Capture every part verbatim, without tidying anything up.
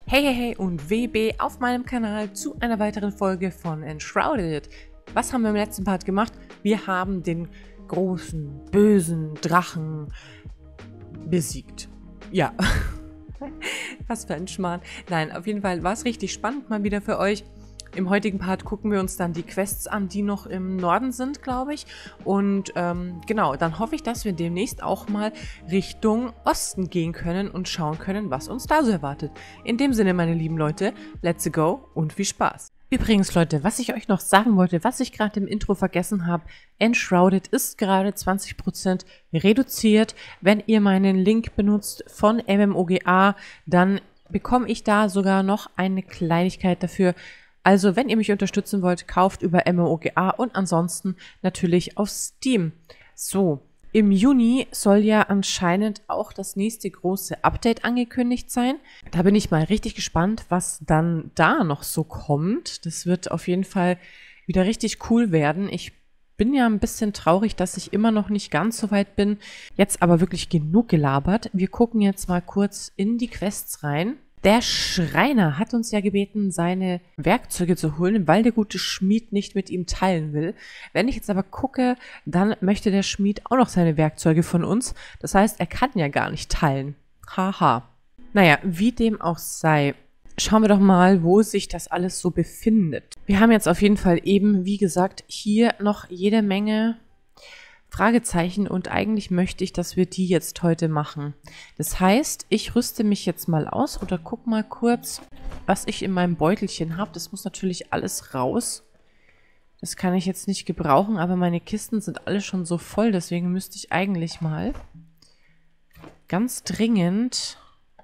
Hey, hey, hey und W B auf meinem Kanal zu einer weiteren Folge von Enshrouded. Was haben wir im letzten Part gemacht? Wir haben den großen, bösen Drachen besiegt. Ja, was für ein Schmarrn. Nein, auf jeden Fall war es richtig spannend mal wieder für euch. Im heutigen Part gucken wir uns dann die Quests an, die noch im Norden sind, glaube ich. Und ähm, genau, dann hoffe ich, dass wir demnächst auch mal Richtung Osten gehen können und schauen können, was uns da so erwartet. In dem Sinne, meine lieben Leute, let's go und viel Spaß. Übrigens, Leute, was ich euch noch sagen wollte, was ich gerade im Intro vergessen habe, Enshrouded ist gerade zwanzig Prozent reduziert. Wenn ihr meinen Link benutzt von M M O G A, dann bekomme ich da sogar noch eine Kleinigkeit dafür. Also, wenn ihr mich unterstützen wollt, kauft über M M O G A und ansonsten natürlich auf Steam. So, im Juni soll ja anscheinend auch das nächste große Update angekündigt sein. Da bin ich mal richtig gespannt, was dann da noch so kommt. Das wird auf jeden Fall wieder richtig cool werden. Ich bin ja ein bisschen traurig, dass ich immer noch nicht ganz so weit bin. Jetzt aber wirklich genug gelabert. Wir gucken jetzt mal kurz in die Quests rein. Der Schreiner hat uns ja gebeten, seine Werkzeuge zu holen, weil der gute Schmied nicht mit ihm teilen will. Wenn ich jetzt aber gucke, dann möchte der Schmied auch noch seine Werkzeuge von uns. Das heißt, er kann ja gar nicht teilen. Haha. Naja, wie dem auch sei, schauen wir doch mal, wo sich das alles so befindet. Wir haben jetzt auf jeden Fall eben, wie gesagt, hier noch jede Menge Fragezeichen und eigentlich möchte ich, dass wir die jetzt heute machen. Das heißt, ich rüste mich jetzt mal aus oder guck mal kurz, was ich in meinem Beutelchen habe. Das muss natürlich alles raus. Das kann ich jetzt nicht gebrauchen, aber meine Kisten sind alle schon so voll, deswegen müsste ich eigentlich mal ganz dringend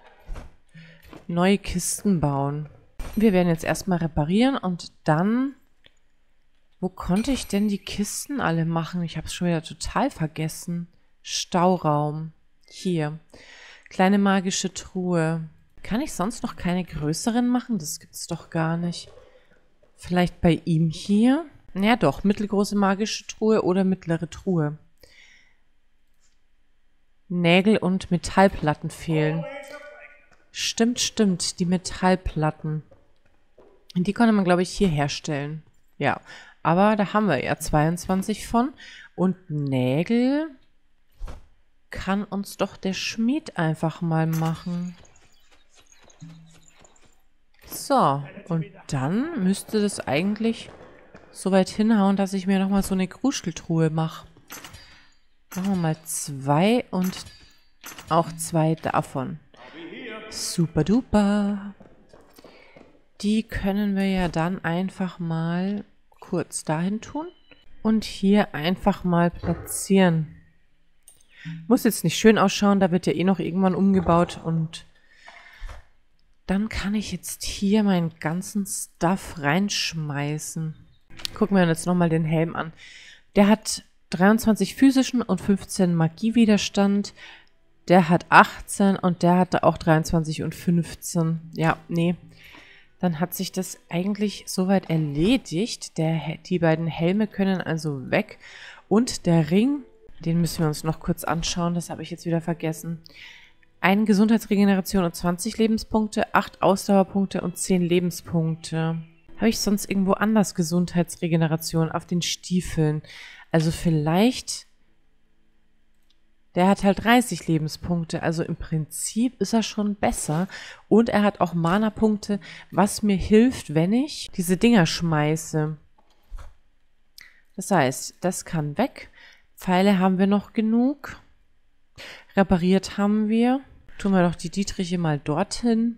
neue Kisten bauen. Wir werden jetzt erstmal reparieren und dann... Wo konnte ich denn die Kisten alle machen? Ich habe es schon wieder total vergessen. Stauraum. Hier. Kleine magische Truhe. Kann ich sonst noch keine größeren machen? Das gibt's doch gar nicht. Vielleicht bei ihm hier? Ja doch, mittelgroße magische Truhe oder mittlere Truhe. Nägel und Metallplatten fehlen. Stimmt, stimmt, die Metallplatten. Die konnte man, glaube ich, hier herstellen. Ja. Aber da haben wir ja zweiundzwanzig von. Und Nägel kann uns doch der Schmied einfach mal machen. So, und dann müsste das eigentlich so weit hinhauen, dass ich mir nochmal so eine Kruscheltruhe mache. Machen wir mal zwei und auch zwei davon. Super duper. Die können wir ja dann einfach mal... kurz dahin tun und hier einfach mal platzieren. Muss jetzt nicht schön ausschauen, da wird ja eh noch irgendwann umgebaut und dann kann ich jetzt hier meinen ganzen Stuff reinschmeißen. Gucken wir uns jetzt nochmal den Helm an. Der hat dreiundzwanzig physischen und fünfzehn Magiewiderstand. Der hat achtzehn und der hatte auch dreiundzwanzig und fünfzehn. Ja, nee. Dann hat sich das eigentlich soweit erledigt. Der, die beiden Helme können also weg. Und der Ring, den müssen wir uns noch kurz anschauen. Das habe ich jetzt wieder vergessen. Eine Gesundheitsregeneration und zwanzig Lebenspunkte, acht Ausdauerpunkte und zehn Lebenspunkte. Habe ich sonst irgendwo anders Gesundheitsregeneration auf den Stiefeln? Also vielleicht... Der hat halt dreißig Lebenspunkte, also im Prinzip ist er schon besser. Und er hat auch Mana-Punkte, was mir hilft, wenn ich diese Dinger schmeiße. Das heißt, das kann weg. Pfeile haben wir noch genug. Repariert haben wir. Tun wir doch die Dietriche mal dorthin.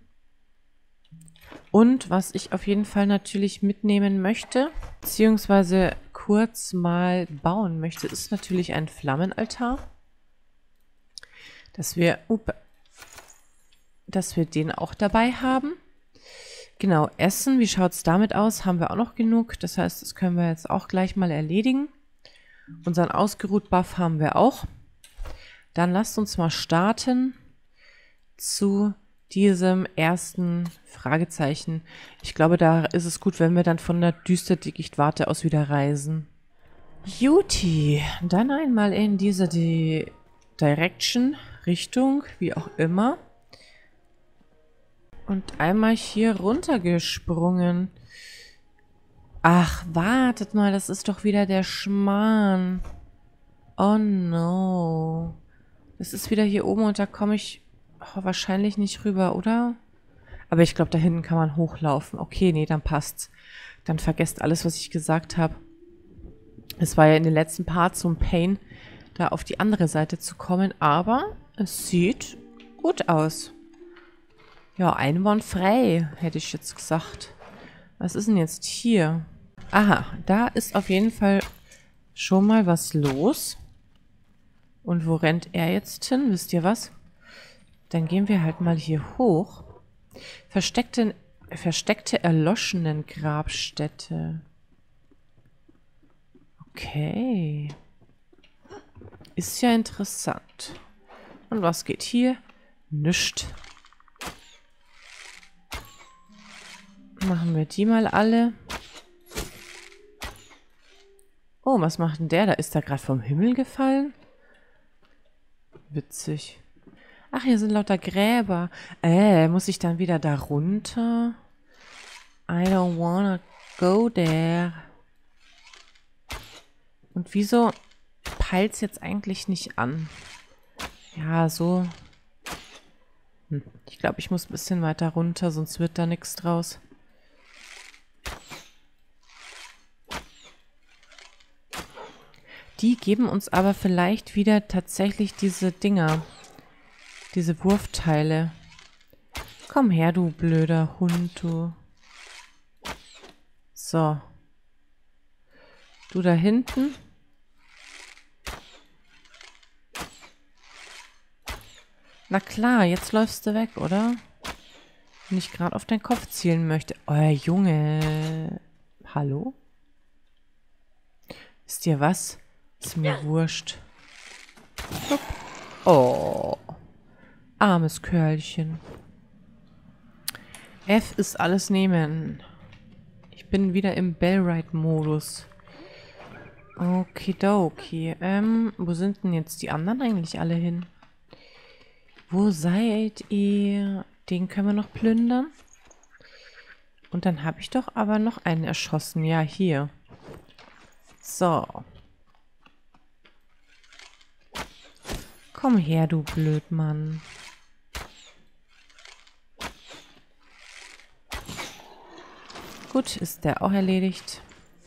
Und was ich auf jeden Fall natürlich mitnehmen möchte, beziehungsweise kurz mal bauen möchte, ist natürlich ein Flammenaltar. Dass wir, up, dass wir den auch dabei haben. Genau, Essen, wie schaut es damit aus? Haben wir auch noch genug. Das heißt, das können wir jetzt auch gleich mal erledigen. Unseren Ausgeruht-Buff haben wir auch. Dann lasst uns mal starten zu diesem ersten Fragezeichen. Ich glaube, da ist es gut, wenn wir dann von der Düsterdickicht-Warte aus wieder reisen. Juti, dann einmal in diese die Direction, Richtung, wie auch immer. Und einmal hier runtergesprungen. Ach, wartet mal, das ist doch wieder der Schmarrn. Oh no. Das ist wieder hier oben und da komme ich oh, wahrscheinlich nicht rüber, oder? Aber ich glaube, da hinten kann man hochlaufen. Okay, nee, dann passt's. Dann vergesst alles, was ich gesagt habe. Es war ja in den letzten Parts so ein Pain, da auf die andere Seite zu kommen. Aber es sieht gut aus. Ja, einwandfrei, hätte ich jetzt gesagt. Was ist denn jetzt hier? Aha, da ist auf jeden Fall schon mal was los. Und wo rennt er jetzt hin? Wisst ihr was? Dann gehen wir halt mal hier hoch. Versteckte, versteckte erloschenen Grabstätte. Okay. Ist ja interessant. Und was geht hier? Nischt. Machen wir die mal alle. Oh, was macht denn der? Da ist er gerade vom Himmel gefallen. Witzig. Ach, hier sind lauter Gräber. Äh, muss ich dann wieder da runter? I don't wanna go there. Und wieso peilt's jetzt eigentlich nicht an? Ja, so. Hm. Ich glaube, ich muss ein bisschen weiter runter, sonst wird da nichts draus. Die geben uns aber vielleicht wieder tatsächlich diese Dinger. Diese Wurfteile. Komm her, du blöder Hund, du. So. Du da hinten. Na klar, jetzt läufst du weg, oder? Wenn ich gerade auf deinen Kopf zielen möchte. Oh, Junge. Hallo? Wisst ihr was? Ist mir wurscht. Oh. Armes Kerlchen. F ist alles nehmen. Ich bin wieder im Bellride-Modus. Okidoki. Ähm, wo sind denn jetzt die anderen eigentlich alle hin? Wo seid ihr? Den können wir noch plündern. Und dann habe ich doch aber noch einen erschossen. Ja, hier. So. Komm her, du Blödmann. Gut, ist der auch erledigt.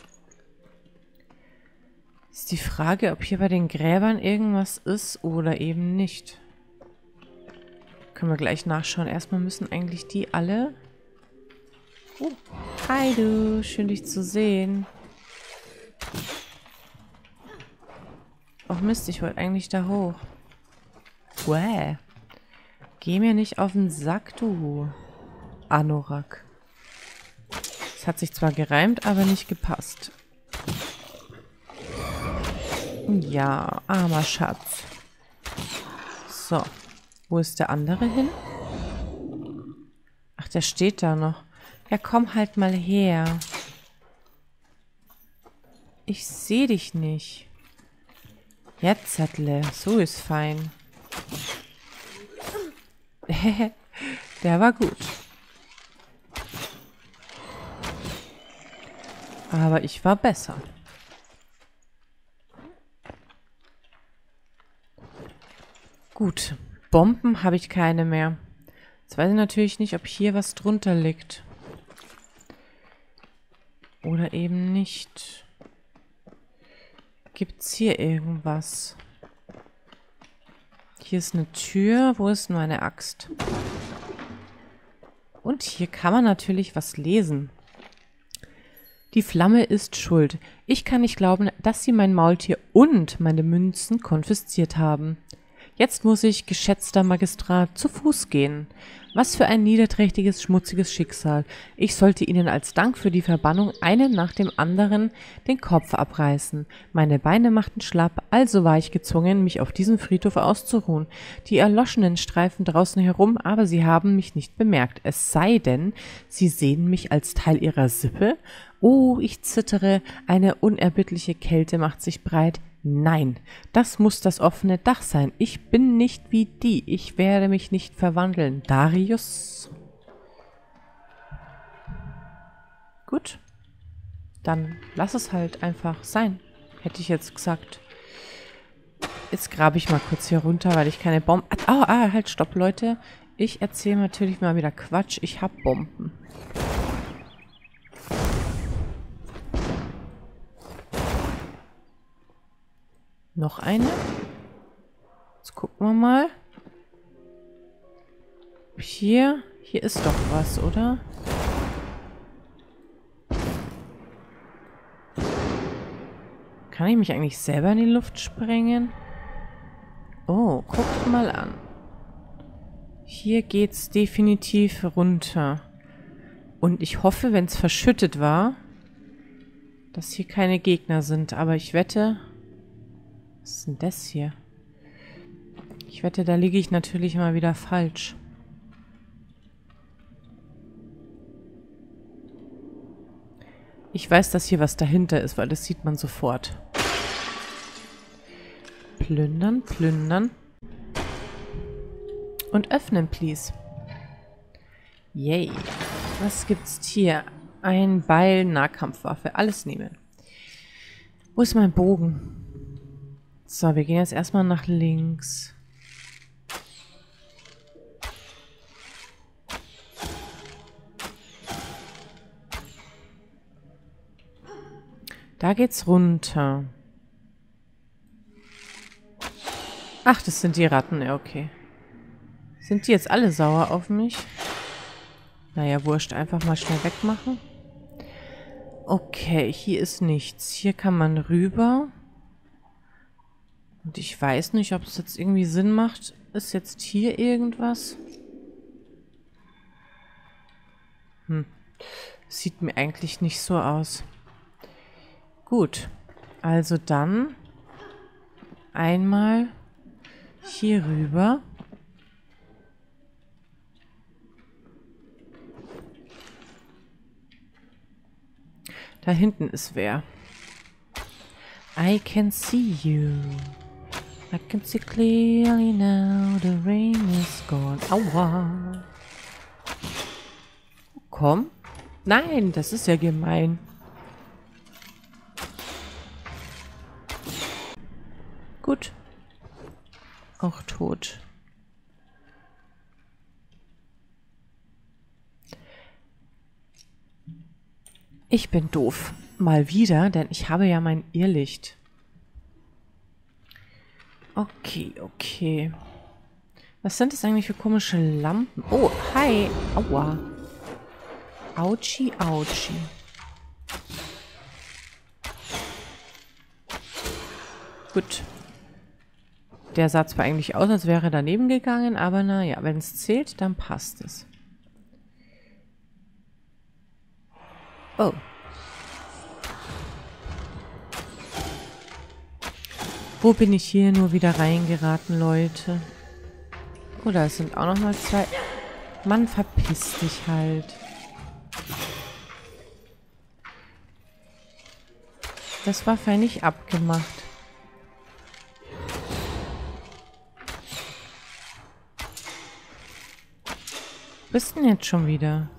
Ist die Frage, ob hier bei den Gräbern irgendwas ist oder eben nicht. Können wir gleich nachschauen. Erstmal müssen eigentlich die alle... Oh, hi du, schön dich zu sehen. Och Mist, ich wollte eigentlich da hoch. Wäh. Geh mir nicht auf den Sack, du Anorak. Es hat sich zwar gereimt, aber nicht gepasst. Ja, armer Schatz. So. Wo ist der andere hin? Ach, der steht da noch. Ja, komm halt mal her. Ich sehe dich nicht. Jetzt, Zettle. So ist fein. Der war gut. Aber ich war besser. Gut. Bomben habe ich keine mehr. Jetzt weiß ich natürlich nicht, ob hier was drunter liegt. Oder eben nicht. Gibt's hier irgendwas? Hier ist eine Tür. Wo ist meine Axt? Und hier kann man natürlich was lesen. Die Flamme ist schuld. Ich kann nicht glauben, dass sie mein Maultier und meine Münzen konfisziert haben. Jetzt muss ich, geschätzter Magistrat, zu Fuß gehen. Was für ein niederträchtiges, schmutziges Schicksal. Ich sollte ihnen als Dank für die Verbannung einen nach dem anderen den Kopf abreißen. Meine Beine machten schlapp, also war ich gezwungen, mich auf diesem Friedhof auszuruhen. Die Erloschenen streifen draußen herum, aber sie haben mich nicht bemerkt. Es sei denn, sie sehen mich als Teil ihrer Sippe. Oh, ich zittere, eine unerbittliche Kälte macht sich breit. Nein, das muss das offene Dach sein. Ich bin nicht wie die. Ich werde mich nicht verwandeln. Darius? Gut. Dann lass es halt einfach sein. Hätte ich jetzt gesagt. Jetzt grabe ich mal kurz hier runter, weil ich keine Bomben... Ah, ah, halt, stopp, Leute. Ich erzähle natürlich mal wieder Quatsch. Ich habe Bomben. Noch eine. Jetzt gucken wir mal. Hier, hier ist doch was, oder? Kann ich mich eigentlich selber in die Luft sprengen? Oh, guckt mal an. Hier geht's definitiv runter. Und ich hoffe, wenn es verschüttet war, dass hier keine Gegner sind. Aber ich wette... Was ist denn das hier? Ich wette, da liege ich natürlich mal wieder falsch. Ich weiß, dass hier was dahinter ist, weil das sieht man sofort. Plündern, plündern. Und öffnen, please. Yay. Was gibt's hier? Ein Beil, Nahkampfwaffe. Alles nehmen. Wo ist mein Bogen? So, wir gehen jetzt erstmal nach links. Da geht's runter. Ach, das sind die Ratten. Ja, okay. Sind die jetzt alle sauer auf mich? Naja, wurscht. Einfach mal schnell wegmachen. Okay, hier ist nichts. Hier kann man rüber. Und ich weiß nicht, ob es jetzt irgendwie Sinn macht. Ist jetzt hier irgendwas? Hm. Sieht mir eigentlich nicht so aus. Gut. Also dann einmal hier rüber. Da hinten ist wer. I can see you. I can see clearly now. The rain is gone. Aua. Komm. Nein, das ist ja gemein. Gut. Auch tot. Ich bin doof. Mal wieder, denn ich habe ja mein Irrlicht. Okay, okay. Was sind das eigentlich für komische Lampen? Oh, hi. Aua. Autschi, autschi. Gut. Der sah zwar eigentlich aus, als wäre er daneben gegangen, aber naja, wenn es zählt, dann passt es. Oh. Wo bin ich hier nur wieder reingeraten, Leute? Oh, da sind auch noch mal zwei. Mann, verpiss dich halt. Das war fein nicht abgemacht. Wo bist denn jetzt schon wieder?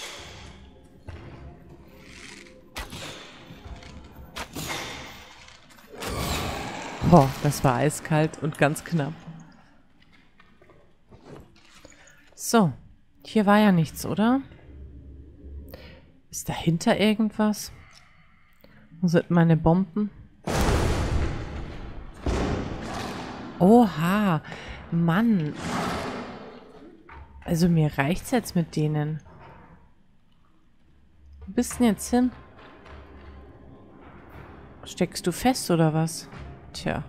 Boah, das war eiskalt und ganz knapp. So, hier war ja nichts, oder? Ist dahinter irgendwas? Wo sind meine Bomben? Oha, Mann. Also mir reicht's jetzt mit denen. Wo bist denn jetzt hin? Steckst du fest oder was? Tja.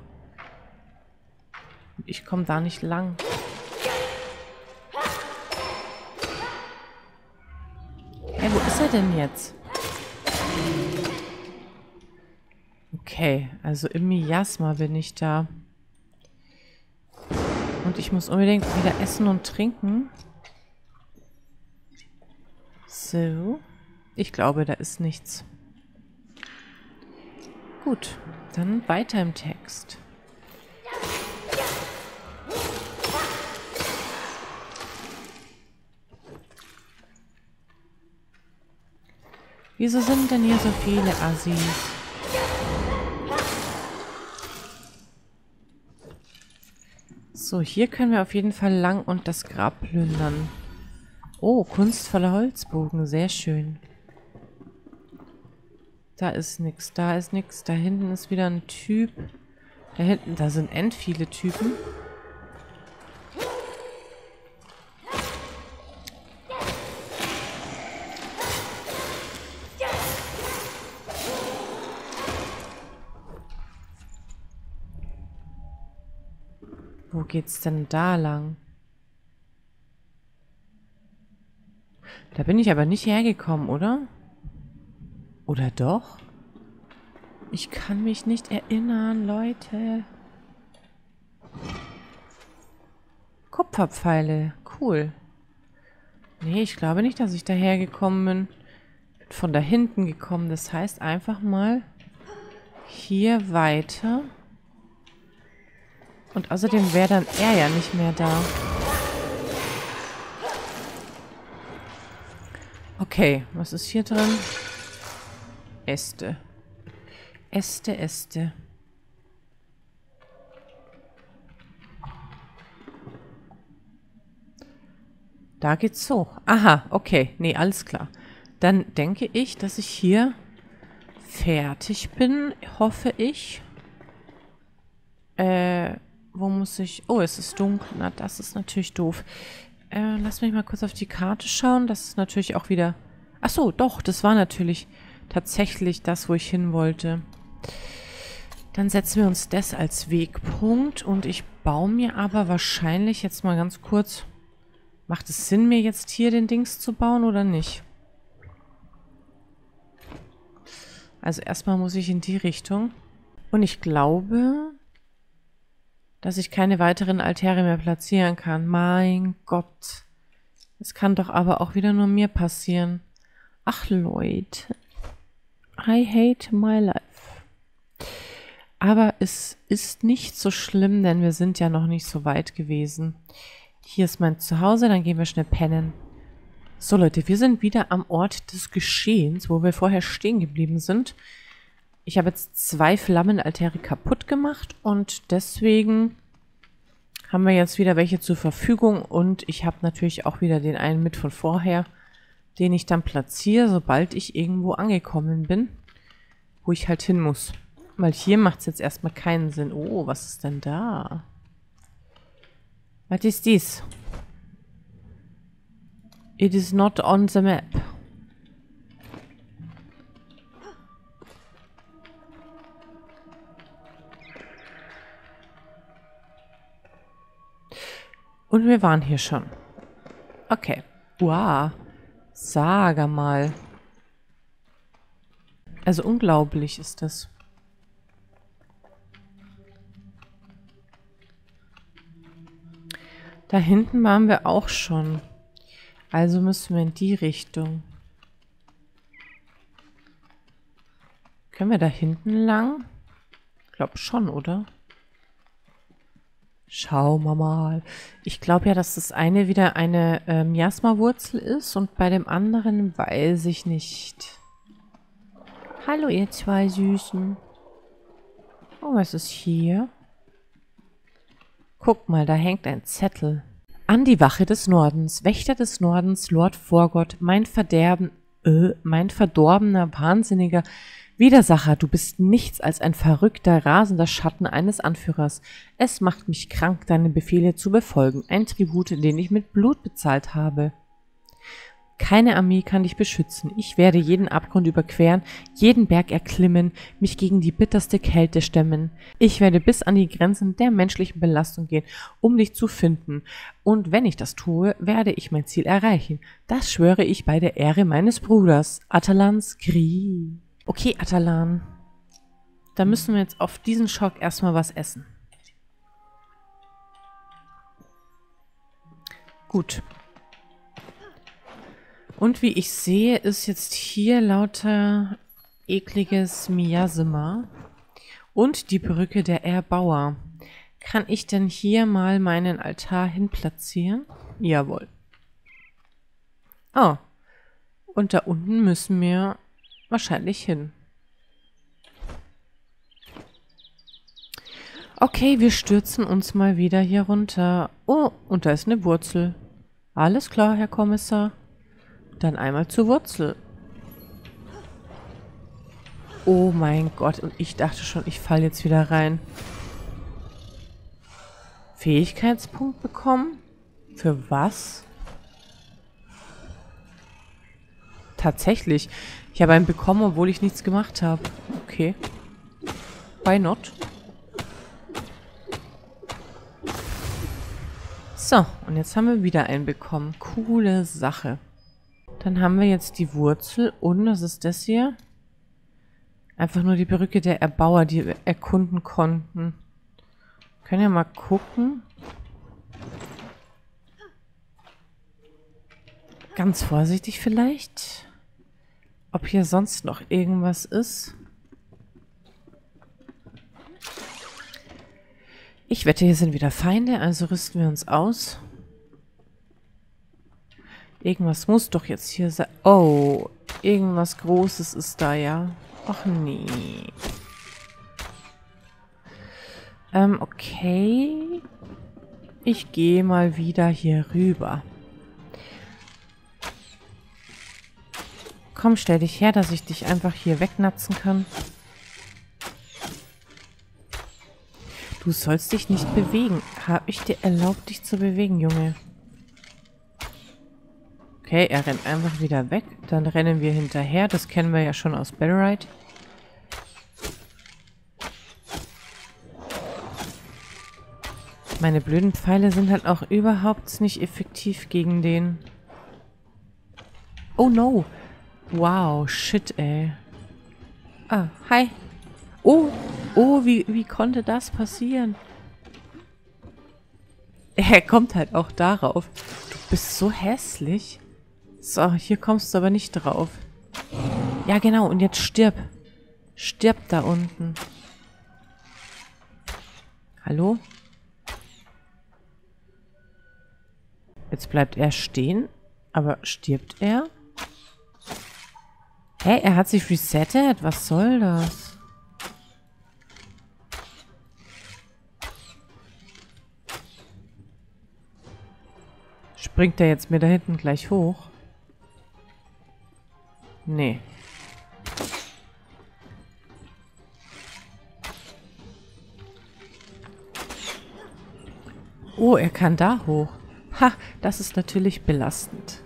Ich komme da nicht lang. Hey, wo ist er denn jetzt? Okay, also im Miasma bin ich da. Und ich muss unbedingt wieder essen und trinken. So. Ich glaube, da ist nichts. Gut, dann weiter im Text. Wieso sind denn hier so viele Assis? So, hier können wir auf jeden Fall lang und das Grab plündern. Oh, kunstvoller Holzbogen. Sehr schön. Da ist nichts, da ist nichts. Da hinten ist wieder ein Typ. Da hinten, da sind end viele Typen. Wo geht's denn da lang? Da bin ich aber nicht hergekommen, oder? Oder doch? Ich kann mich nicht erinnern, Leute. Kupferpfeile. Cool. Nee, ich glaube nicht, dass ich daher gekommen bin. Bin von da hinten gekommen. Das heißt einfach mal hier weiter. Und außerdem wäre dann er ja nicht mehr da. Okay, was ist hier drin? Äste. Äste, Äste. Da geht's hoch. Aha, okay. Nee, alles klar. Dann denke ich, dass ich hier fertig bin, hoffe ich. Äh, wo muss ich... Oh, es ist dunkel. Na, das ist natürlich doof. Äh, lass mich mal kurz auf die Karte schauen. Das ist natürlich auch wieder... Ach so, doch, das war natürlich tatsächlich das, wo ich hin wollte. Dann setzen wir uns das als Wegpunkt und ich baue mir aber wahrscheinlich jetzt mal ganz kurz... Macht es Sinn, mir jetzt hier den Dings zu bauen oder nicht? Also erstmal muss ich in die Richtung. Und ich glaube, dass ich keine weiteren Altäre mehr platzieren kann. Mein Gott. Das kann doch aber auch wieder nur mir passieren. Ach Leute. I hate my life. Aber es ist nicht so schlimm, denn wir sind ja noch nicht so weit gewesen. Hier ist mein Zuhause, dann gehen wir schnell pennen. So Leute, wir sind wieder am Ort des Geschehens, wo wir vorher stehen geblieben sind. Ich habe jetzt zwei Flammenaltäre kaputt gemacht und deswegen haben wir jetzt wieder welche zur Verfügung und ich habe natürlich auch wieder den einen mit von vorher, den ich dann platziere, sobald ich irgendwo angekommen bin, wo ich halt hin muss. Weil hier macht es jetzt erstmal keinen Sinn. Oh, was ist denn da? Was ist dies? It is not on the map. Und wir waren hier schon. Okay. Wow. Sag mal. Also unglaublich ist das. Da hinten waren wir auch schon. Also müssen wir in die Richtung. Können wir da hinten lang? Ich glaube schon, oder? Schauen wir mal. Ich glaube ja, dass das eine wieder eine äh, Miasma-Wurzel ist und bei dem anderen weiß ich nicht. Hallo ihr zwei Süßen. Oh, was ist hier? Guck mal, da hängt ein Zettel. An die Wache des Nordens, Wächter des Nordens, Lord Vorgott, mein Verderben, äh, mein verdorbener, wahnsinniger Widersacher, du bist nichts als ein verrückter, rasender Schatten eines Anführers. Es macht mich krank, deine Befehle zu befolgen, ein Tribut, den ich mit Blut bezahlt habe. Keine Armee kann dich beschützen. Ich werde jeden Abgrund überqueren, jeden Berg erklimmen, mich gegen die bitterste Kälte stemmen. Ich werde bis an die Grenzen der menschlichen Belastung gehen, um dich zu finden. Und wenn ich das tue, werde ich mein Ziel erreichen. Das schwöre ich bei der Ehre meines Bruders, Atalan Skri. Okay, Atalan. Da müssen wir jetzt auf diesen Schock erstmal was essen. Gut. Und wie ich sehe, ist jetzt hier lauter ekliges Miasma und die Brücke der Erbauer. Kann ich denn hier mal meinen Altar hin platzieren? Jawohl. Oh. Und da unten müssen wir wahrscheinlich hin. Okay, wir stürzen uns mal wieder hier runter. Oh, und da ist eine Wurzel. Alles klar, Herr Kommissar. Dann einmal zur Wurzel. Oh mein Gott, und ich dachte schon, ich falle jetzt wieder rein. Fähigkeitspunkt bekommen? Für was? Tatsächlich. Ich habe einen bekommen, obwohl ich nichts gemacht habe. Okay. Why not? So, und jetzt haben wir wieder einen bekommen. Coole Sache. Dann haben wir jetzt die Wurzel und was ist das hier? Einfach nur die Brücke der Erbauer, die wir erkunden konnten. Können wir mal gucken. Ganz vorsichtig vielleicht. Ob hier sonst noch irgendwas ist. Ich wette, hier sind wieder Feinde, also rüsten wir uns aus. Irgendwas muss doch jetzt hier sein. Oh, irgendwas Großes ist da, ja. Ach nee. Ähm, okay. Ich gehe mal wieder hier rüber. Komm, stell dich her, dass ich dich einfach hier wegnatzen kann. Du sollst dich nicht bewegen. Habe ich dir erlaubt, dich zu bewegen, Junge? Okay, er rennt einfach wieder weg. Dann rennen wir hinterher. Das kennen wir ja schon aus Battlerite. Meine blöden Pfeile sind halt auch überhaupt nicht effektiv gegen den. Oh no. Wow, shit, ey. Ah, hi. Oh, oh, wie, wie konnte das passieren? Er kommt halt auch darauf. Du bist so hässlich. So, hier kommst du aber nicht drauf. Ja, genau, und jetzt stirb. Stirb da unten. Hallo? Jetzt bleibt er stehen, aber stirbt er? Hä, er hat sich resettet? Was soll das? Springt er jetzt mir da hinten gleich hoch? Nee. Oh, er kann da hoch. Ha, das ist natürlich belastend.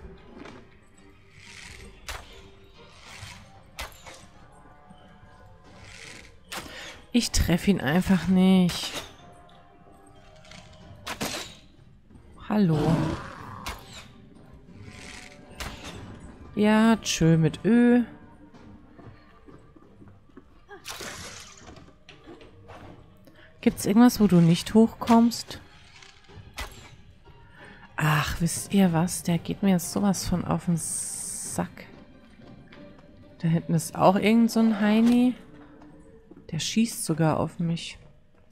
Ich treffe ihn einfach nicht. Hallo. Ja, tschö mit Ö. Gibt's irgendwas, wo du nicht hochkommst? Ach, wisst ihr was? Der geht mir jetzt sowas von auf den Sack. Da hinten ist auch irgend so ein Heini. Der schießt sogar auf mich.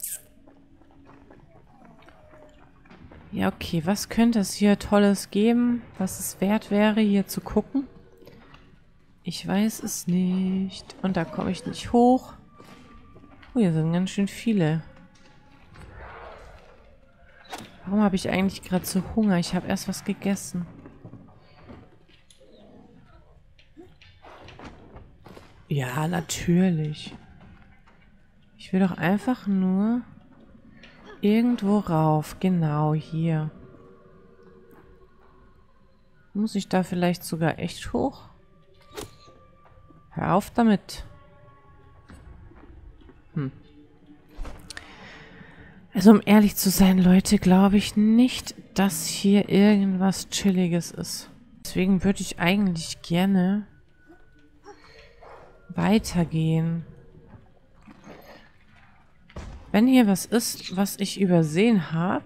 Ja, okay. Was könnte es hier Tolles geben, was es wert wäre, hier zu gucken? Ich weiß es nicht. Und da komme ich nicht hoch. Oh, hier sind ganz schön viele. Warum habe ich eigentlich gerade so Hunger? Ich habe erst was gegessen. Ja, natürlich. Ich will doch einfach nur irgendwo rauf. Genau, hier. Muss ich da vielleicht sogar echt hoch? Hör auf damit. Hm. Also um ehrlich zu sein, Leute, glaube ich nicht, dass hier irgendwas Chilliges ist. Deswegen würde ich eigentlich gerne weitergehen. Wenn hier was ist, was ich übersehen habe,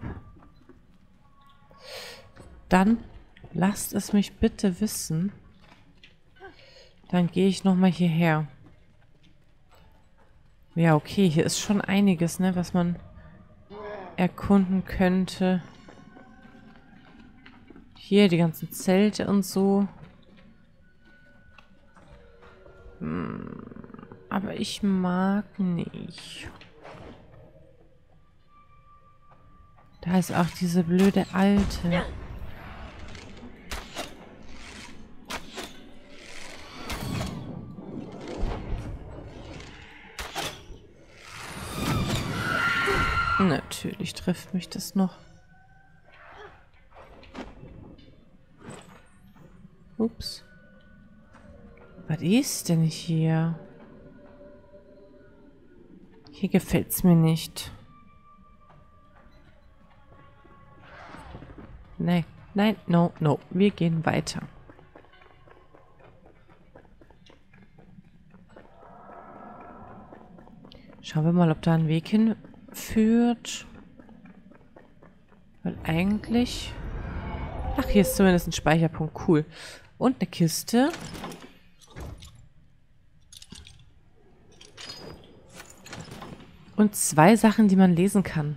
dann lasst es mich bitte wissen. Dann gehe ich nochmal hierher. Ja, okay, hier ist schon einiges, ne, was man erkunden könnte. Hier die ganzen Zelte und so. Hm, aber ich mag nicht. Da ist auch diese blöde Alte. Natürlich trifft mich das noch. Ups. Was ist denn hier? Hier gefällt's mir nicht. Nein, nein, no, no. Wir gehen weiter. Schauen wir mal, ob da ein Weg hinführt. Weil eigentlich... Ach, hier ist zumindest ein Speicherpunkt. Cool. Und eine Kiste. Und zwei Sachen, die man lesen kann.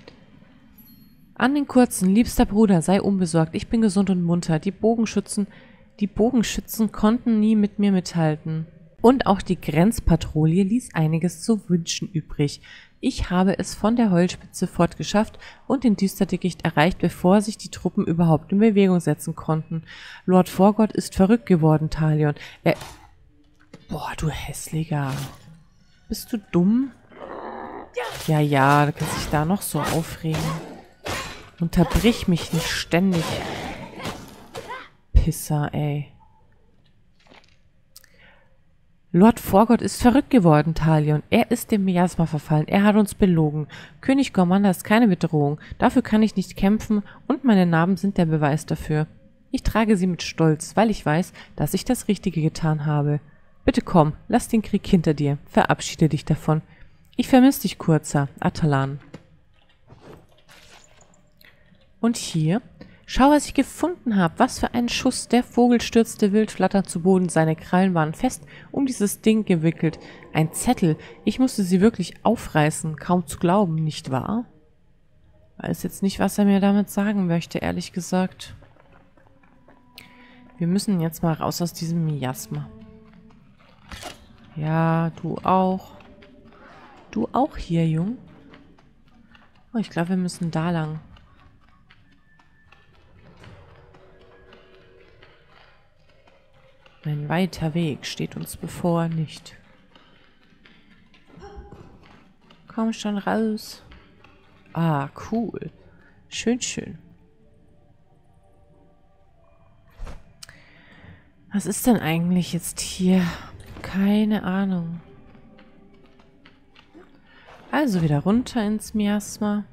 An den Kurzen, liebster Bruder, sei unbesorgt. Ich bin gesund und munter. Die Bogenschützen, die Bogenschützen konnten nie mit mir mithalten. Und auch die Grenzpatrouille ließ einiges zu wünschen übrig. Ich habe es von der Heulspitze fortgeschafft und den Düsterdickicht erreicht, bevor sich die Truppen überhaupt in Bewegung setzen konnten. Lord Vorgott ist verrückt geworden, Talion. Er... Boah, du Hässlicher. Bist du dumm? Ja, ja, du kannst dich da noch so aufregen. Unterbrich mich nicht ständig. Pisser, ey. Lord Vorgott ist verrückt geworden, Talion. Er ist dem Miasma verfallen. Er hat uns belogen. König Gormanda ist keine Bedrohung. Dafür kann ich nicht kämpfen und meine Narben sind der Beweis dafür. Ich trage sie mit Stolz, weil ich weiß, dass ich das Richtige getan habe. Bitte komm, lass den Krieg hinter dir. Verabschiede dich davon. Ich vermisse dich, Kurzer. Atalan. Und hier... Schau, was ich gefunden habe. Was für ein Schuss. Der Vogel stürzte wild flatternd zu Boden. Seine Krallen waren fest um dieses Ding gewickelt. Ein Zettel. Ich musste sie wirklich aufreißen. Kaum zu glauben, nicht wahr? Weiß jetzt nicht, was er mir damit sagen möchte, ehrlich gesagt. Wir müssen jetzt mal raus aus diesem Miasma. Ja, du auch. Du auch hier, Jung? Oh, ich glaube, wir müssen da lang. Ein weiter Weg steht uns bevor, nicht. Komm schon raus. Ah, cool. Schön, schön. Was ist denn eigentlich jetzt hier? Keine Ahnung. Also wieder runter ins Miasma.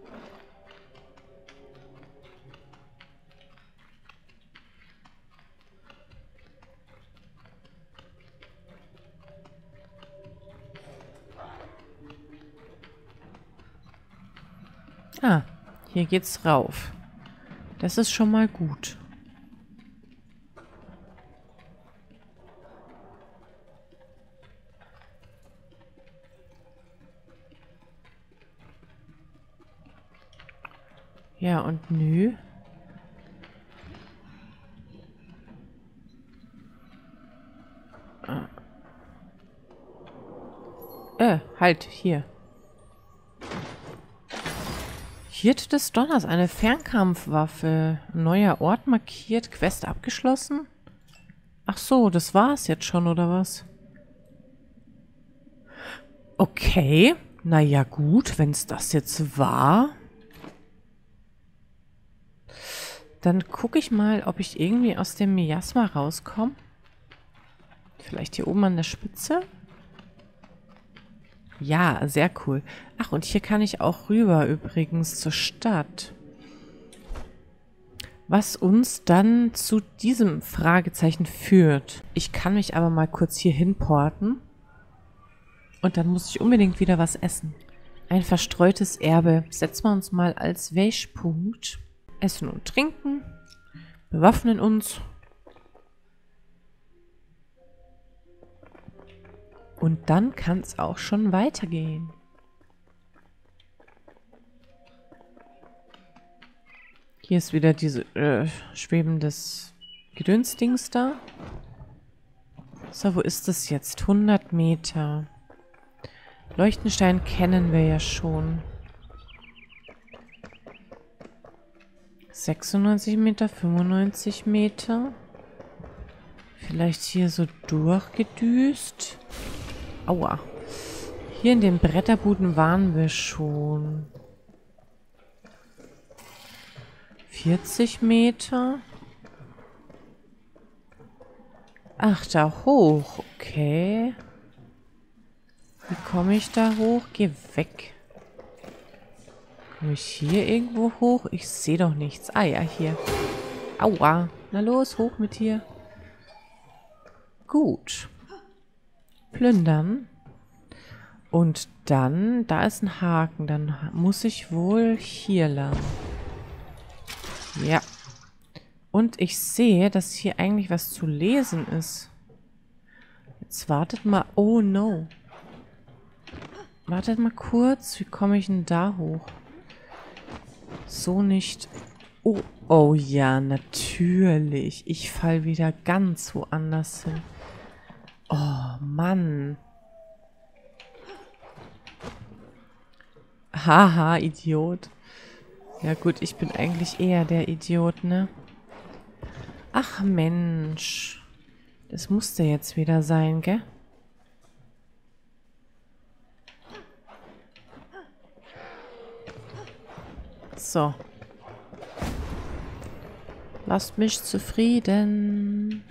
Ah, hier geht's rauf. Das ist schon mal gut. Ja, und nö. Ah. Äh, halt, hier. Hirte des Donners, eine Fernkampfwaffe. Neuer Ort markiert, Quest abgeschlossen? Ach so, das war's jetzt schon, oder was? Okay, naja gut, wenn es das jetzt war. Dann gucke ich mal, ob ich irgendwie aus dem Miasma rauskomme. Vielleicht hier oben an der Spitze? Ja, sehr cool. Ach, und hier kann ich auch rüber übrigens zur Stadt. Was uns dann zu diesem Fragezeichen führt. Ich kann mich aber mal kurz hier hinporten. Und dann muss ich unbedingt wieder was essen. Ein verstreutes Erbe. Setzen wir uns mal als Wäschpunkt. Essen und trinken. Bewaffnen uns. Und dann kann es auch schon weitergehen. Hier ist wieder diese äh, schwebendes Gedönsdings da. So, wo ist das jetzt? hundert Meter. Leuchtenstein kennen wir ja schon. sechsundneunzig Meter, fünfundneunzig Meter. Vielleicht hier so durchgedüst. Aua. Hier in den Bretterbuden waren wir schon. vierzig Meter. Ach, da hoch. Okay. Wie komme ich da hoch? Geh weg. Komme ich hier irgendwo hoch? Ich sehe doch nichts. Ah ja, hier. Aua. Na los, hoch mit dir. Gut. Plündern. Und dann, da ist ein Haken. Dann muss ich wohl hier lang. Ja. Und ich sehe, dass hier eigentlich was zu lesen ist. Jetzt wartet mal. Oh no. Wartet mal kurz. Wie komme ich denn da hoch? So nicht. Oh, oh ja, natürlich. Ich fall wieder ganz woanders hin. Oh, Mann. Haha, Idiot. Ja gut, ich bin eigentlich eher der Idiot, ne? Ach Mensch. Das musste jetzt wieder sein, gell? So. Lasst mich zufrieden.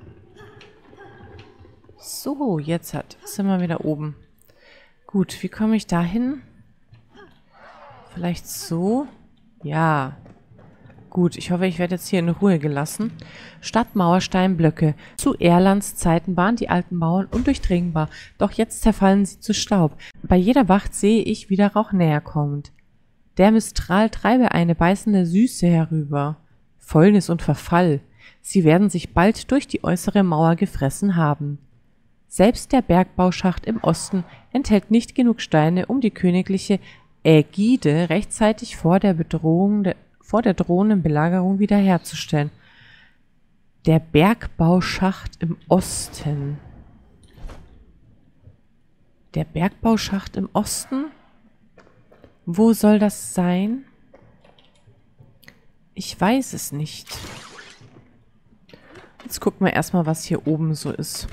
So, jetzt hat, sind wir wieder oben. Gut, wie komme ich da hin? Vielleicht so? Ja. Gut, ich hoffe, ich werde jetzt hier in Ruhe gelassen. Stadtmauersteinblöcke. Zu Erlands Zeiten waren die alten Mauern undurchdringbar, doch jetzt zerfallen sie zu Staub. Bei jeder Wacht sehe ich, wie der Rauch näher kommt. Der Mistral treibe eine beißende Süße herüber. Fäulnis und Verfall. Sie werden sich bald durch die äußere Mauer gefressen haben. Selbst der Bergbauschacht im Osten enthält nicht genug Steine, um die königliche Ägide rechtzeitig vor der Bedrohung der vor der drohenden Belagerung wiederherzustellen. Der Bergbauschacht im Osten. Der Bergbauschacht im Osten? Wo soll das sein? Ich weiß es nicht. Jetzt gucken wir erstmal, was hier oben so ist.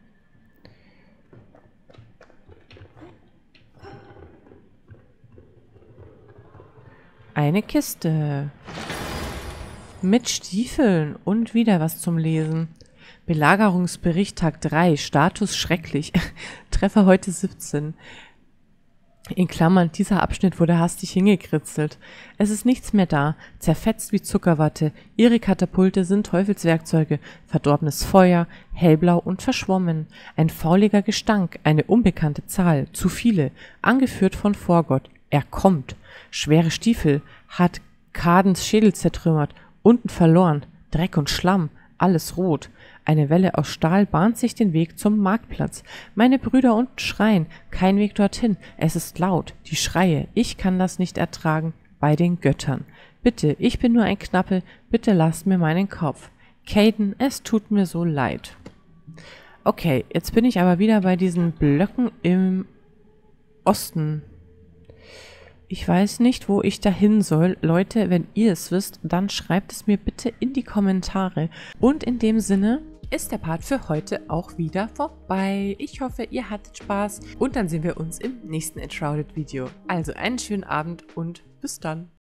Eine Kiste. Mit Stiefeln und wieder was zum Lesen. Belagerungsbericht Tag drei. Status schrecklich. Treffer heute siebzehn. In Klammern, dieser Abschnitt wurde hastig hingekritzelt. Es ist nichts mehr da, zerfetzt wie Zuckerwatte. Ihre Katapulte sind Teufelswerkzeuge, verdorbenes Feuer, hellblau und verschwommen. Ein fauliger Gestank, eine unbekannte Zahl, zu viele, angeführt von Vorgott. Er kommt. Schwere Stiefel, hat Kadens Schädel zertrümmert, unten verloren, Dreck und Schlamm, alles rot. Eine Welle aus Stahl bahnt sich den Weg zum Marktplatz. Meine Brüder unten schreien, kein Weg dorthin, es ist laut, die Schreie, ich kann das nicht ertragen, bei den Göttern. Bitte, ich bin nur ein Knappe, bitte lasst mir meinen Kopf. Caden, es tut mir so leid. Okay, jetzt bin ich aber wieder bei diesen Blöcken im Osten. Ich weiß nicht, wo ich dahin soll. Leute, wenn ihr es wisst, dann schreibt es mir bitte in die Kommentare. Und in dem Sinne ist der Part für heute auch wieder vorbei. Ich hoffe, ihr hattet Spaß und dann sehen wir uns im nächsten Enshrouded Video. Also einen schönen Abend und bis dann.